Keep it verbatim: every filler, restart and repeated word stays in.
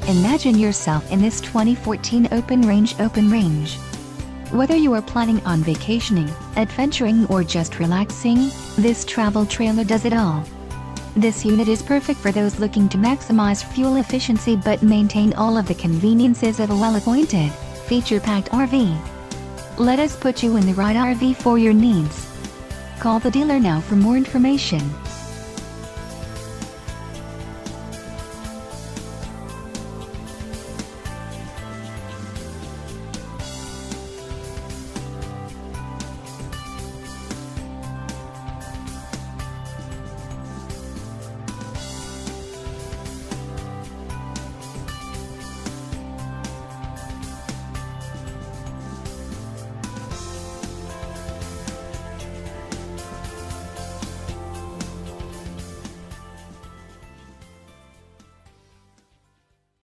Imagine yourself in this twenty fourteen Open Range Open Range. Whether you are planning on vacationing, adventuring or just relaxing, this travel trailer does it all. This unit is perfect for those looking to maximize fuel efficiency but maintain all of the conveniences of a well-appointed, feature-packed R V. Let us put you in the right R V for your needs. Call the dealer now for more information.